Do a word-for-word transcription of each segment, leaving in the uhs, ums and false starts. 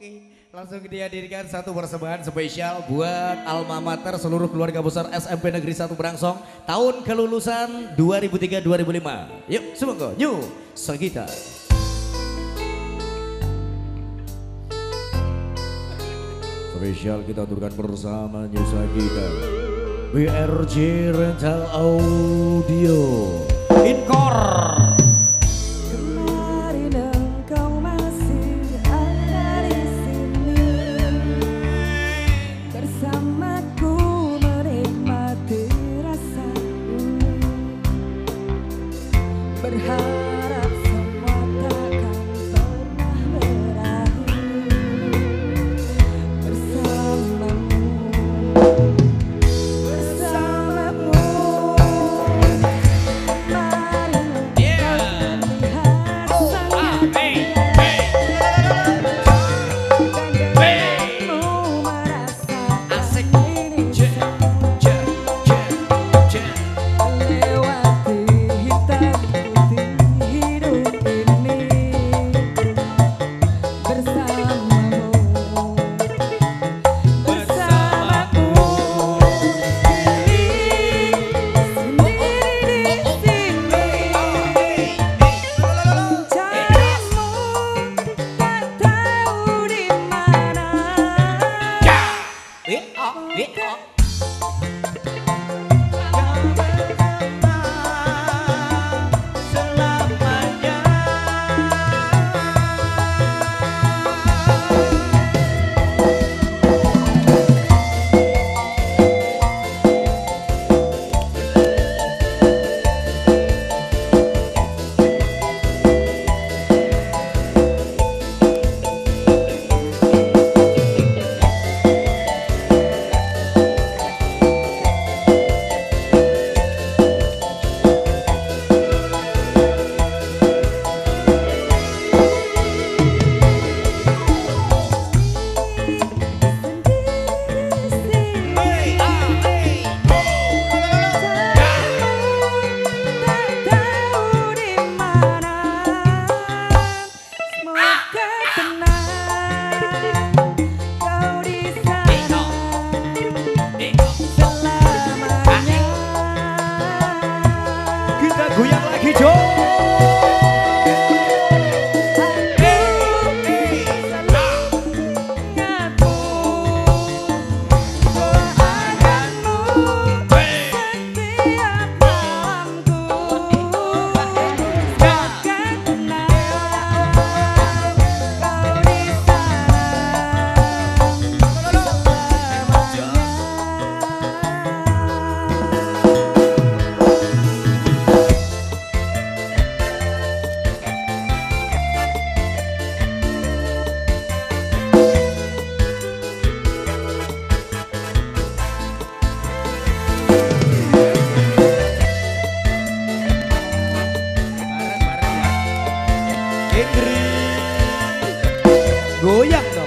Oke, langsung dihadirkan satu persembahan spesial buat alma mater seluruh keluarga besar S M P Negeri satu Brangsong tahun kelulusan dua ribu tiga dua ribu lima. Yuk, semoga New Sagita. Spesial kita aturkan bersama New Sagita. B R J Rental Audio Encore. Berharap semua takkan pernah berakhir bersamamu, bersamamu. Mari kita lihat sangat dan denganmu merasakan ini lewati hitam Goyang lagi Jo. Goyang dong.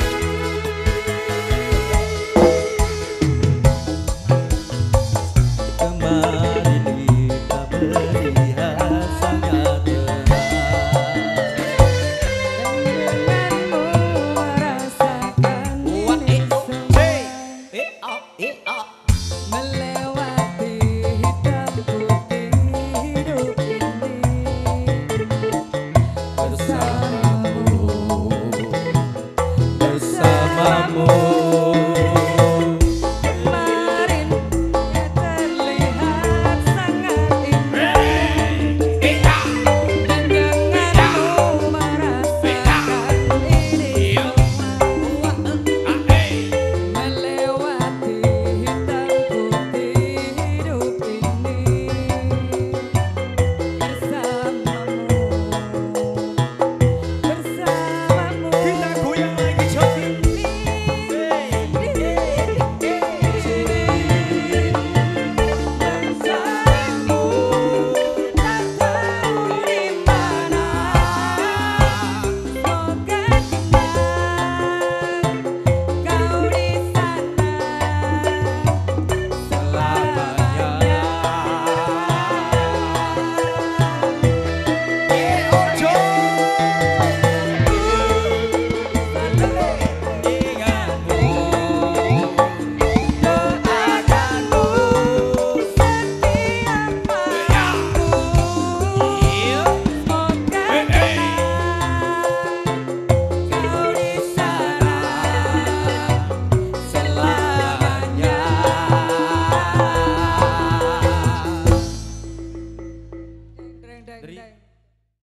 Kemarin kita melihat sangat tenang dan denganmu merasakan ini semua melewati hitam putih hidup ini bersama bersamamu.